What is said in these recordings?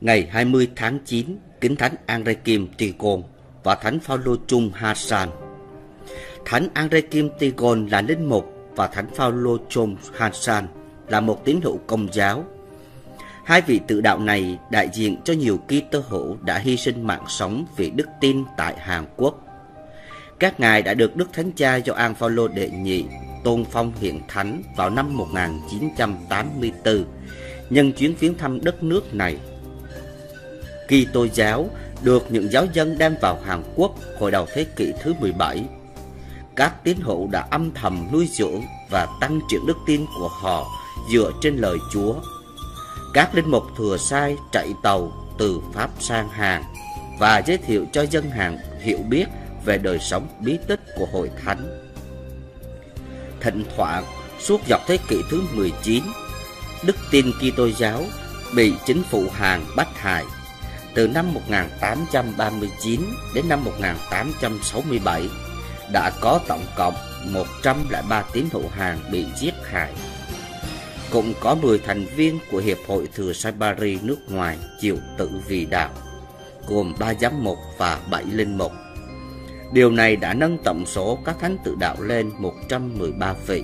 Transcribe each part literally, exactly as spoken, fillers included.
Ngày hai mươi tháng chín, kính thánh Andre Kim Tigon và thánh Phaolô Chung Hassan. Thánh Andre Kim Tigon là linh mục và thánh Phaolô Chung Hassan là một tín hữu Công giáo. Hai vị tự đạo này đại diện cho nhiều Kitô hữu đã hy sinh mạng sống vì đức tin tại Hàn Quốc. Các ngài đã được Đức Thánh Cha Gioan Phaolô đệ nhị tôn phong hiện thánh vào năm một nghìn chín trăm tám mươi tư nhân chuyến viếng thăm đất nước này. Kitô giáo được những giáo dân đem vào Hàn Quốc hồi đầu thế kỷ thứ mười bảy. Các tín hữu đã âm thầm nuôi dưỡng và tăng trưởng đức tin của họ dựa trên lời Chúa. Các linh mục thừa sai chạy tàu từ Pháp sang Hàn và giới thiệu cho dân Hàn hiểu biết về đời sống bí tích của hội thánh. Thỉnh thoảng suốt dọc thế kỷ thứ mười chín, đức tin Kitô giáo bị chính phủ Hàn bắt hại. Từ năm một nghìn tám trăm ba mươi chín đến năm một nghìn tám trăm sáu mươi bảy, đã có tổng cộng một trăm lẻ ba tín hữu Hàn bị giết hại. Cũng có mười thành viên của Hiệp hội Thừa sai Paris nước ngoài chịu tử vì đạo, gồm ba giám mục và bảy linh mục. Điều này đã nâng tổng số các thánh tự đạo lên một trăm mười ba vị.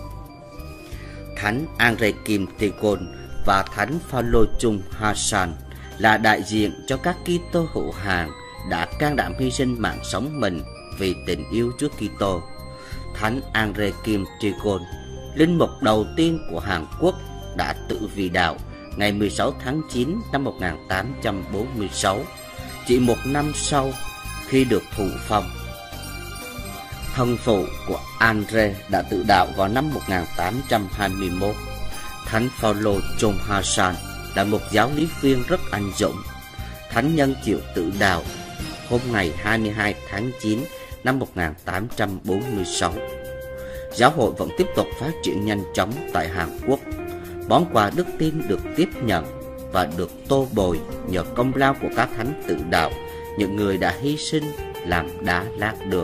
Thánh Andre Kim Tigon và thánh Phaolô Chung Hassan là đại diện cho các Kitô hữu Hàn đã can đảm hy sinh mạng sống mình vì tình yêu Chúa Kitô. Thánh Andre Kim Tigon, linh mục đầu tiên của Hàn Quốc, đã tự vì đạo ngày mười sáu tháng chín năm một nghìn tám trăm bốn mươi sáu, chỉ một năm sau khi được thụ phong. Thân phụ của Andre đã tự đạo vào năm một nghìn tám trăm hai mươi mốt. Thánh Phaolô Chung Hassan là một giáo lý viên rất anh dũng. Thánh nhân chịu tự đạo hôm ngày hai mươi hai tháng chín năm một nghìn tám trăm bốn mươi sáu. Giáo hội vẫn tiếp tục phát triển nhanh chóng tại Hàn Quốc. Món quà đức tin được tiếp nhận và được tô bồi nhờ công lao của các thánh tự đạo, những người đã hy sinh làm đá lát đường.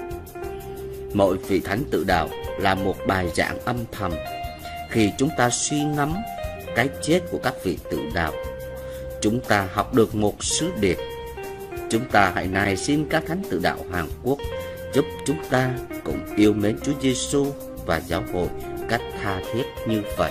Mỗi vị thánh tự đạo là một bài giảng âm thầm. Khi chúng ta suy ngẫm cái chết của các vị tự đạo, chúng ta học được một sứ điệp. Chúng ta hãy nài xin các thánh tự đạo Hàn Quốc giúp chúng ta cũng yêu mến Chúa Giêsu và giáo hội cách tha thiết như vậy.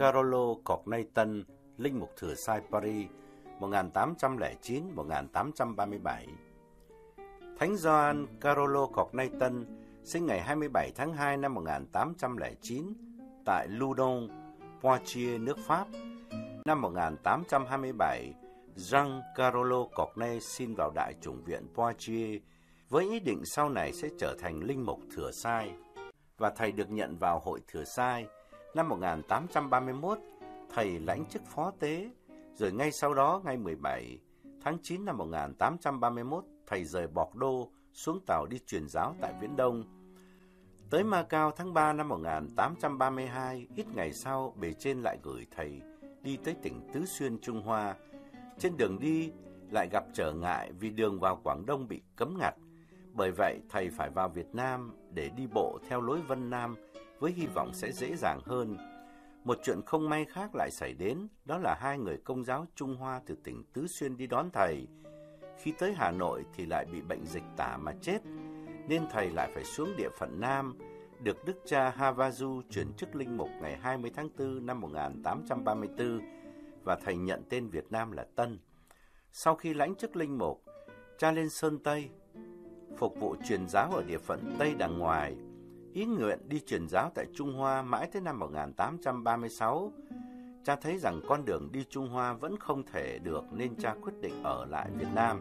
Carolo Cornayton, linh mục Thừa Sai Paris, một nghìn tám trăm lẻ chín đến một nghìn tám trăm ba mươi bảy. Thánh Gioan Carolo Cornayton sinh ngày hai mươi bảy tháng hai năm một nghìn tám trăm lẻ chín tại Loudon, Poitiers, nước Pháp. Năm một nghìn tám trăm hai mươi bảy, Jean Carolo Cornay xin vào Đại chủng viện Poitiers với ý định sau này sẽ trở thành linh mục Thừa Sai, và thầy được nhận vào hội Thừa Sai. Năm một nghìn tám trăm ba mươi mốt, thầy lãnh chức phó tế, rồi ngay sau đó, ngày mười bảy tháng chín năm một nghìn tám trăm ba mươi mốt, thầy rời Bordeaux xuống tàu đi truyền giáo tại Viễn Đông. Tới Macau tháng ba năm một nghìn tám trăm ba mươi hai, ít ngày sau, bề trên lại gửi thầy đi tới tỉnh Tứ Xuyên, Trung Hoa. Trên đường đi lại gặp trở ngại vì đường vào Quảng Đông bị cấm ngặt. Bởi vậy, thầy phải vào Việt Nam để đi bộ theo lối Vân Nam với hy vọng sẽ dễ dàng hơn. Một chuyện không may khác lại xảy đến, đó là hai người Công giáo Trung Hoa từ tỉnh Tứ Xuyên đi đón thầy. Khi tới Hà Nội thì lại bị bệnh dịch tả mà chết, nên thầy lại phải xuống địa phận Nam, được Đức cha Havasu chuyển chức linh mục ngày hai mươi tháng tư năm một nghìn tám trăm ba mươi tư, và thầy nhận tên Việt Nam là Tân. Sau khi lãnh chức linh mục, cha lên Sơn Tây, phục vụ truyền giáo ở địa phận Tây Đàng Ngoài, ý nguyện đi truyền giáo tại Trung Hoa mãi tới năm một nghìn tám trăm ba mươi sáu. Cha thấy rằng con đường đi Trung Hoa vẫn không thể được nên cha quyết định ở lại Việt Nam.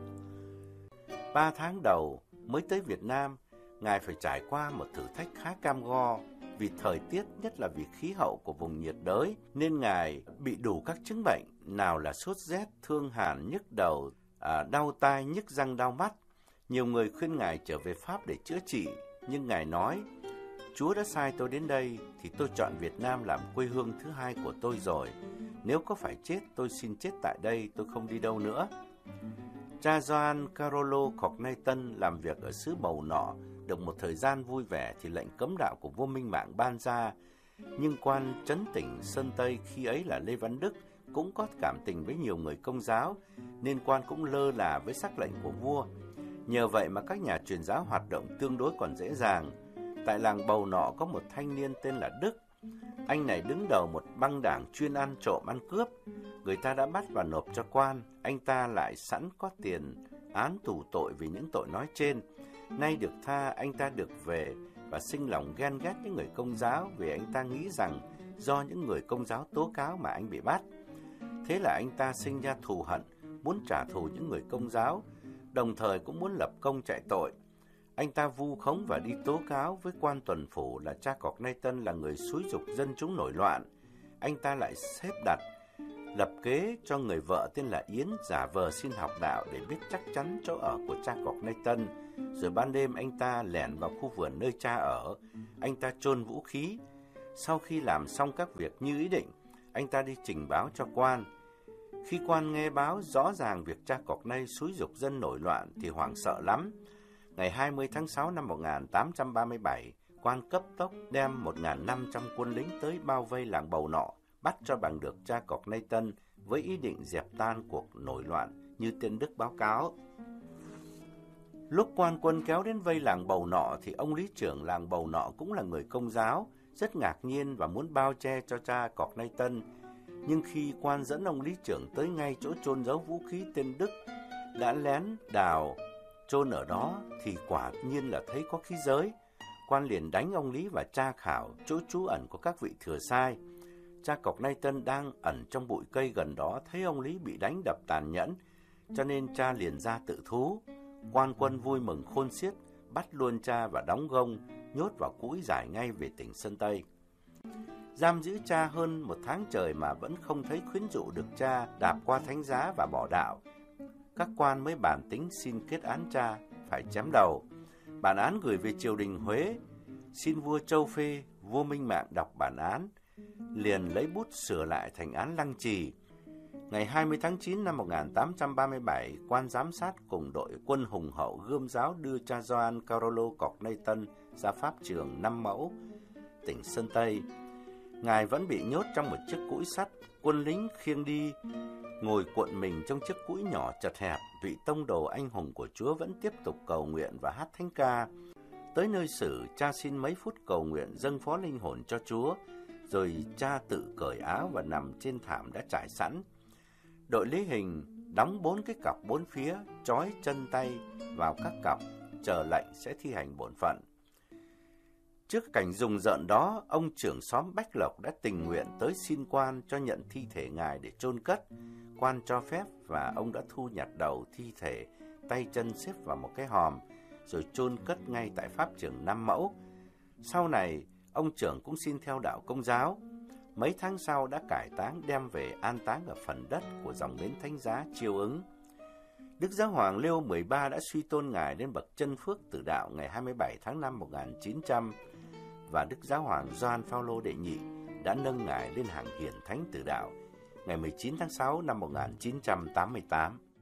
Ba tháng đầu mới tới Việt Nam, Ngài phải trải qua một thử thách khá cam go. Vì thời tiết, nhất là vì khí hậu của vùng nhiệt đới, nên Ngài bị đủ các chứng bệnh, nào là sốt rét, thương hàn, nhức đầu, à, đau tai, nhức răng, đau mắt. Nhiều người khuyên Ngài trở về Pháp để chữa trị, nhưng Ngài nói, Chúa đã sai tôi đến đây, thì tôi chọn Việt Nam làm quê hương thứ hai của tôi rồi. Nếu có phải chết, tôi xin chết tại đây, tôi không đi đâu nữa. Cha Gioan Carolo Cornayton làm việc ở xứ Bầu Nọ, được một thời gian vui vẻ thì lệnh cấm đạo của vua Minh Mạng ban ra. Nhưng quan trấn tỉnh Sơn Tây khi ấy là Lê Văn Đức cũng có cảm tình với nhiều người Công giáo, nên quan cũng lơ là với sắc lệnh của vua. Nhờ vậy mà các nhà truyền giáo hoạt động tương đối còn dễ dàng. Tại làng Bầu Nọ có một thanh niên tên là Đức. Anh này đứng đầu một băng đảng chuyên ăn trộm ăn cướp. Người ta đã bắt và nộp cho quan. Anh ta lại sẵn có tiền án tù tội vì những tội nói trên. Nay được tha, anh ta được về và sinh lòng ghen ghét những người Công giáo vì anh ta nghĩ rằng do những người Công giáo tố cáo mà anh bị bắt. Thế là anh ta sinh ra thù hận, muốn trả thù những người Công giáo, đồng thời cũng muốn lập công chạy tội. Anh ta vu khống và đi tố cáo với quan tuần phủ là cha Cornayton là người xúi giục dân chúng nổi loạn. Anh ta lại xếp đặt, lập kế cho người vợ tên là Yến giả vờ xin học đạo để biết chắc chắn chỗ ở của cha Cornayton. Rồi ban đêm anh ta lẻn vào khu vườn nơi cha ở. Anh ta chôn vũ khí. Sau khi làm xong các việc như ý định, anh ta đi trình báo cho quan. Khi quan nghe báo rõ ràng việc cha Cornay xúi giục dân nổi loạn thì hoảng sợ lắm. Ngày hai mươi tháng sáu năm một nghìn tám trăm ba mươi bảy, quan cấp tốc đem một nghìn năm trăm quân lính tới bao vây làng Bầu Nọ, bắt cho bằng được cha Cornayton với ý định dẹp tan cuộc nổi loạn như tên Đức báo cáo. Lúc quan quân kéo đến vây làng Bầu Nọ thì ông lý trưởng làng Bầu Nọ cũng là người Công giáo, rất ngạc nhiên và muốn bao che cho cha Cornayton. Nhưng khi quan dẫn ông lý trưởng tới ngay chỗ chôn giấu vũ khí tên Đức đã lén đào chôn ở đó thì quả nhiên là thấy có khí giới. Quan liền đánh ông Lý và tra khảo chỗ trú ẩn của các vị thừa sai. Cha Cornayton đang ẩn trong bụi cây gần đó, thấy ông Lý bị đánh đập tàn nhẫn, cho nên cha liền ra tự thú. Quan quân vui mừng khôn xiết, bắt luôn cha và đóng gông, nhốt vào cũi giải ngay về tỉnh Sơn Tây. Giam giữ cha hơn một tháng trời mà vẫn không thấy khuyến dụ được cha đạp qua thánh giá và bỏ đạo. Các quan mới bàn tính xin kết án cha phải chém đầu. Bản án gửi về triều đình Huế, xin vua Châu phê. Vua Minh Mạng đọc bản án, liền lấy bút sửa lại thành án lăng trì. Ngày hai mươi tháng chín năm một nghìn tám trăm ba mươi bảy, quan giám sát cùng đội quân hùng hậu gươm giáo đưa cha Gioan Carolo Cornayton ra pháp trường Năm Mẫu, tỉnh Sơn Tây. Ngài vẫn bị nhốt trong một chiếc cũi sắt, quân lính khiêng đi, ngồi cuộn mình trong chiếc cũi nhỏ chật hẹp. Vị tông đồ anh hùng của Chúa vẫn tiếp tục cầu nguyện và hát thánh ca. Tới nơi xử, cha xin mấy phút cầu nguyện dâng phó linh hồn cho Chúa. rồi cha tự cởi áo và nằm trên thảm đã trải sẵn. Đội lý hình đóng bốn cái cọc bốn phía, trói chân tay vào các cọc, chờ lệnh sẽ thi hành bổn phận. Trước cảnh rùng rợn đó, ông trưởng xóm Bách Lộc đã tình nguyện tới xin quan cho nhận thi thể ngài để chôn cất. Quan cho phép và ông đã thu nhặt đầu thi thể, tay chân xếp vào một cái hòm, rồi chôn cất ngay tại pháp trường Năm Mẫu. Sau này, ông trưởng cũng xin theo đạo Công giáo. Mấy tháng sau đã cải táng đem về an táng ở phần đất của dòng bến Thánh Giá Chiêu Ứng. Đức Giáo hoàng Leo mười ba đã suy tôn ngài lên bậc chân phước tử đạo ngày hai mươi bảy tháng năm một nghìn chín trăm, và Đức Giáo hoàng Gioan Phaolô đệ nhị đã nâng ngài lên hàng hiển thánh tử đạo ngày mười chín tháng sáu năm một nghìn chín trăm tám mươi tám.